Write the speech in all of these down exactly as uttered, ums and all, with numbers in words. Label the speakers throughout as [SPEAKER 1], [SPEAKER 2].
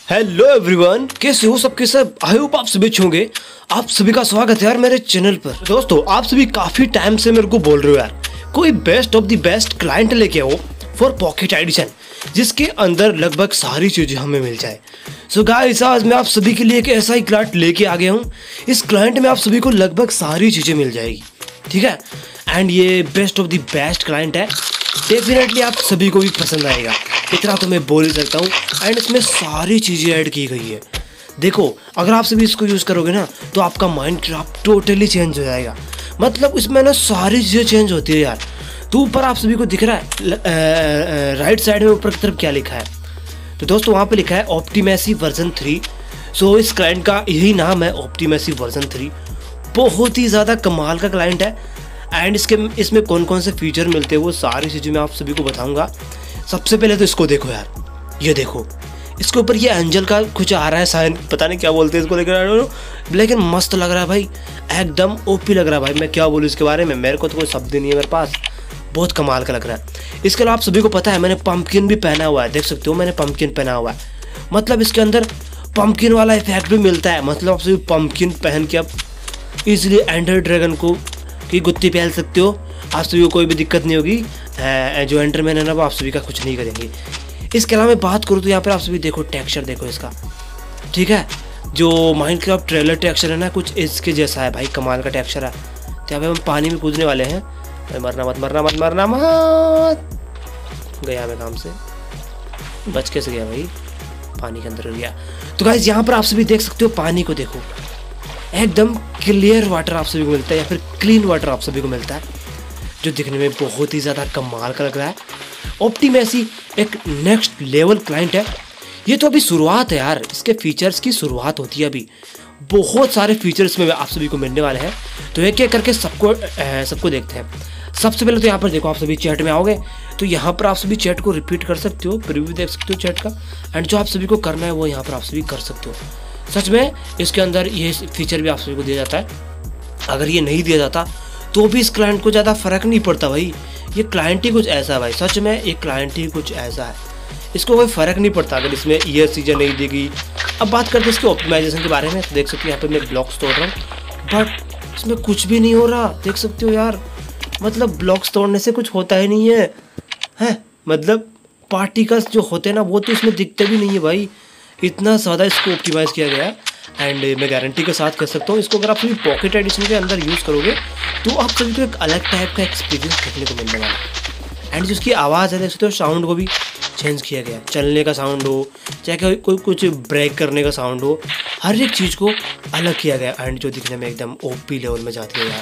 [SPEAKER 1] Hello everyone, कैसे हो सबके सब। आई होप आप सभी अच्छे होंगे। आप सभी का स्वागत है यार मेरे चैनल पर। दोस्तों, आप सभी काफी टाइम से मेरे को बोल रहे हो यार कोई best of the best client लेके आओ फॉर पॉकेट एडिशन, जिसके अंदर लगभग सारी चीजें हमें मिल जाए। सो गाइस, आज मैं आप सभी के लिए एक ऐसा ही क्लाइंट लेके आ गया हूँ। इस क्लाइंट में आप सभी को लगभग सारी चीजें मिल जाएगी, ठीक है। एंड ये best of the best client है, डेफिनेटली आप सभी को भी पसंद आएगा, इतना तो मैं बोल ही सकता हूँ। एंड इसमें सारी चीज़ें ऐड की गई है। देखो, अगर आप सभी इसको यूज़ करोगे ना तो आपका माइंड क्राफ्ट टोटली चेंज हो जाएगा। मतलब इसमें ना सारी चीज़ें चेंज होती है यार। तो ऊपर आप सभी को दिख रहा है राइट साइड में ऊपर की तरफ क्या लिखा है, तो दोस्तों वहाँ पे लिखा है ऑप्टिमेसी वर्जन थ्री। सो इस क्लाइंट का यही नाम है, ऑप्टिमेसी वर्जन थ्री। बहुत ही ज़्यादा कमाल का क्लाइंट है। एंड इसके इसमें कौन कौन से फीचर मिलते हैं वो सारी चीज़ें मैं आप सभी को बताऊँगा। सबसे पहले तो इसको देखो यार, ये देखो इसके ऊपर ये एंजल का कुछ आ रहा है साइन, पता नहीं क्या बोलते हैं इसको, लेकिन लेकिन मस्त लग रहा है भाई, एकदम ओपी लग रहा है भाई। मैं क्या बोलूँ इसके बारे में, मेरे को तो कोई शब्द नहीं है मेरे पास, बहुत कमाल का लग रहा है। इसके अलावा आप सभी को पता है मैंने पंपकिन भी पहना हुआ है, देख सकते हो मैंने पंपकिन पहना हुआ है। मतलब इसके अंदर पंपकिन वाला इफेक्ट भी मिलता है। मतलब आप सभी पंपकिन पहन के आप इजीली एंडर ड्रैगन को की गुत्ती पहन सकते हो। आप सभी को कोई भी दिक्कत नहीं होगी। जो एंडरमैन है ना वो आप सभी का कुछ नहीं करेंगे। इसके अलावा मैं बात करूँ तो यहाँ पर आप सभी देखो टेक्सचर देखो इसका, ठीक है। जो माइनक्राफ्ट ट्रेलर टेक्सचर है ना कुछ इसके जैसा है भाई, कमाल का टेक्सचर है। तो यहाँ पे हम पानी में कूदने वाले हैं। मरना मत मरना मत मरना मत। गया मैं काम से, बच कैसे गया भाई, पानी के अंदर गया। तो गाइस यहाँ पर आप सभी देख सकते हो, पानी को देखो, एकदम क्लियर वाटर आप सभी को मिलता है या फिर क्लीन वाटर आप सभी को मिलता है, जो दिखने में बहुत ही ज़्यादा कमाल का लग रहा है। ऑप्टिमेसी एक नेक्स्ट लेवल क्लाइंट है। ये तो अभी शुरुआत है यार, इसके फीचर्स की शुरुआत होती है अभी। बहुत सारे फीचर्स में आप सभी को मिलने वाले हैं, तो एक एक करके सबको सबको देखते हैं। सबसे पहले तो यहाँ पर देखो, आप सभी चैट में आओगे तो यहाँ पर आप सभी चैट को रिपीट कर सकते हो, प्रीव्यू देख सकते हो चैट का। एंड जो आप सभी को करना है वो यहाँ पर आप सभी कर सकते हो। सच में इसके अंदर ये फीचर भी आप सभी को दिया जाता है। अगर ये नहीं दिया जाता तो भी इस क्लाइंट को ज़्यादा फर्क नहीं पड़ता भाई। ये क्लाइंट ही कुछ ऐसा है भाई, सच में ये क्लाइंट ही कुछ ऐसा है, इसको कोई फ़र्क नहीं पड़ता अगर इसमें ईयर चीज़ें नहीं दी गई। अब बात करते हैं इसके ऑप्टिमाइजेशन के बारे में। तो देख सकते हो यहाँ पे मैं ब्लॉक्स तोड़ रहा हूँ, बट इसमें कुछ भी नहीं हो रहा, देख सकते हो यार। मतलब ब्लॉक्स तोड़ने से कुछ होता ही नहीं है, है मतलब पार्टिकल्स जो होते हैं ना वो तो इसमें दिखते भी नहीं है भाई। इतना ज़्यादा इसको ऑप्टिमाइज़ किया गया है। एंड मैं गारंटी के साथ कह सकता हूँ इसको अगर आप सभी पॉकेट एडिशन के अंदर यूज़ करोगे तो आप सभी को एक अलग टाइप का एक्सपीरियंस देखने को मिलने वाला है। एंड जिसकी आवाज़ है देख सकते हो, साउंड को भी चेंज किया गया, चलने का साउंड हो चाहे कोई कुछ ब्रेक करने का साउंड हो, हर एक चीज़ को अलग किया गया। एंड जो दिखने में एकदम ओपी लेवल में जाती है यार।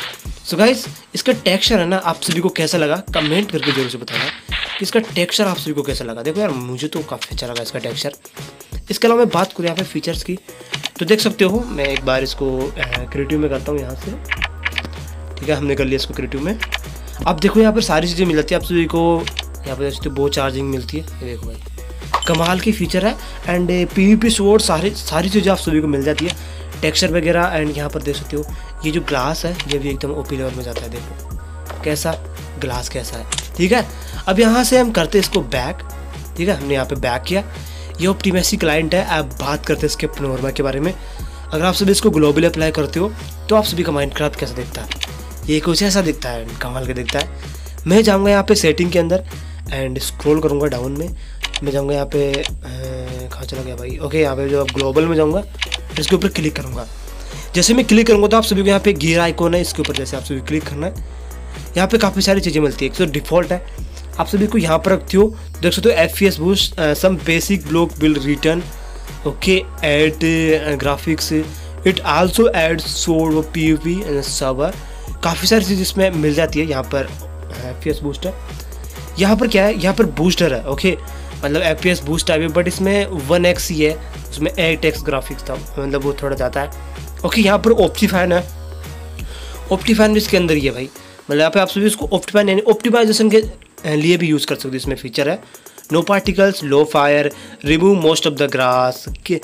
[SPEAKER 1] सो गाइस, इसका टेक्सचर है ना आप सभी को कैसा लगा कमेंट करके जरूर से बताना कि इसका टेक्सचर आप सभी को कैसा लगा। देखो यार मुझे तो काफ़ी अच्छा लगा इसका टेक्सचर। इसके अलावा मैं बात करूँ यहाँ पे फीचर्स की, तो देख सकते हो मैं एक बार इसको क्रिएटिव में करता हूँ यहाँ से, ठीक है। हमने कर लिया इसको क्रिएटिव में। अब देखो यहाँ पर सारी चीज़ें मिल जाती है आप सभी को। यहाँ पर देख सकते हो बहुत चार्जिंग मिलती है, ये देखो भाई कमाल की फीचर है। एंड पीवीपी स्वॉर्ड सारी सारी चीज़ें आप सभी को मिल जाती है, टेक्सचर वगैरह। एंड यहाँ पर देख सकते हो ये जो ग्लास है ये भी एकदम ओपी लेवल में जाता है, देखो कैसा ग्लास कैसा है, ठीक है। अब यहाँ से हम करते हैं इसको बैक, ठीक है। हमने यहाँ पे बैक किया। ये ऑप्टिमेसी क्लाइंट है। अब बात करते हैं इसके पनोरमा के बारे में। अगर आप सभी इसको ग्लोबली अप्लाई करते हो तो आप सभी का माइनक्राफ्ट कैसा दिखता है, ये कुछ ऐसा दिखता है, कमाल का दिखता है। मैं जाऊँगा यहाँ पे सेटिंग के अंदर एंड स्क्रॉल करूँगा डाउन में। मैं जाऊँगा यहाँ पे, कहाँ चला गया भाई, ओके यहाँ पे जो ग्लोबल में जाऊँगा इसके ऊपर क्लिक करूँगा। जैसे मैं क्लिक करूँगा तो आप सभी को यहाँ पे गियर आइकॉन है, इसके ऊपर जैसे आप सभी क्लिक करना है। यहाँ पे काफ़ी सारी चीज़ें मिलती है। एक तो डिफ़ॉल्ट है, आप सभी को यहाँ पर रखती हो, देख सकते हो F P S boost, some basic block will return, okay add graphics, it also add sword P U P and server. काफ़ी सारी चीज़ इसमें मिल जाती है। यहाँ पर एफ पी एस बूस्टर, यहाँ पर क्या है, यहाँ पर बूस्टर है, ओके मतलब एफ पी एस बूस्ट है बट इसमें वन एक्स ही है, उसमें एट एक्स ग्राफिक्स था, मतलब वो थोड़ा ज़्यादा है, ओके। यहाँ पर ऑप्टीफाइन है, ऑप्टीफाइन भी इसके अंदर ही है भाई। मतलब यहाँ पे आप सभी इसको ऑप्टिफाइन यानी ऑप्टिमाइजेशन के लिए भी यूज़ कर सकते हो। इसमें फीचर है no particles, low fire, remove most of the grass,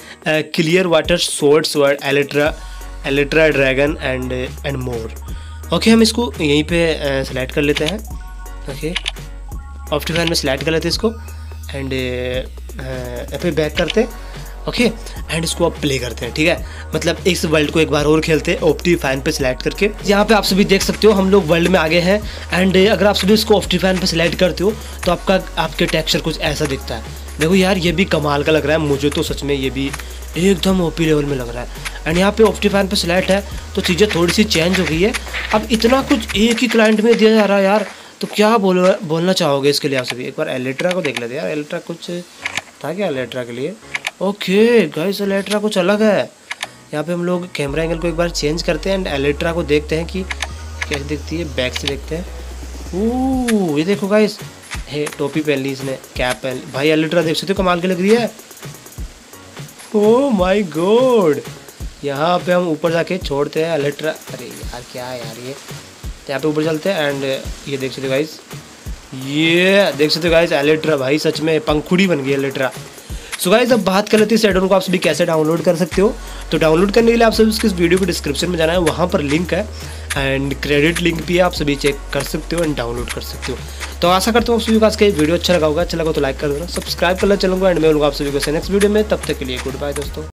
[SPEAKER 1] clear water, sword sword, elytra elytra dragon and and more. Okay हम इसको यहीं पे सेलेक्ट कर लेते हैं, ओके ऑप्टिफाइन में सेलेक्ट कर लेते हैं इसको। एंड यहाँ पे बैक करते हैं ओके एंड इसको आप प्ले करते हैं, ठीक है। मतलब इस वर्ल्ड को एक बार और खेलते हैं ऑप्टिफाइन पे सिलेक्ट करके। यहाँ पे आप सभी देख सकते हो हम लोग वर्ल्ड में आगे हैं एंड अगर आप सभी इसको ऑप्टिफाइन पे सिलेक्ट करते हो तो आपका आपके टेक्सचर कुछ ऐसा दिखता है। देखो यार ये भी कमाल का लग रहा है मुझे तो, सच में ये भी एकदम ओपी लेवल में लग रहा है। एंड यहाँ पे ऑप्टिफाइन पे सिलेक्ट है तो चीज़ें थोड़ी सी चेंज हो गई है। अब इतना कुछ एक ही क्लाइंट में दिया जा रहा है यार, तो क्या बोल बोलना चाहोगे इसके लिए आप सभी? एक बार एलिट्रा को देख लेते यार, एलिट्रा कुछ था क्या एलिट्रा के लिए? ओके गाइस एलिट्रा कुछ अलग है। यहाँ पे हम लोग कैमरा एंगल को एक बार चेंज करते हैं एंड एलिट्रा को देखते हैं कि कैसे दिखती है, बैक से देखते हैं। ओह ये देखो गाइस, हे टोपी पहन ली इसने, कैप पहन ली। भाई एलिट्रा देख सकते हो कमाल की लग रही है। ओह माय गॉड, यहाँ पे हम ऊपर जाके छोड़ते हैं एलिट्रा। अरे यार क्या है यार ये, यहाँ पे ऊपर चलते हैं एंड ये देख सकते हो गाइस, ये देख सकते हो गाइस एलिट्रा भाई सच में पंखुड़ी बन गई एलिट्रा। सो गाइस अब बात कर लेते हैं इस एडन को आप सभी कैसे डाउनलोड कर सकते हो। तो डाउनलोड करने के लिए आप सभी इसके इस वीडियो को डिस्क्रिप्शन में जाना है, वहाँ पर लिंक है एंड क्रेडिट लिंक भी है, आप सभी चेक कर सकते हो एंड डाउनलोड कर सकते हो। तो आशा करता हूँ आप सभी को आज का वीडियो अच्छा लगा होगा, अच्छा लगा तो लाइक कर देना, सब्सक्राइब करना चैनल को एंड मैं मिलूंगा आप सभी को नेक्स्ट वीडियो में। तब तक के लिए गुड बाय दोस्तों।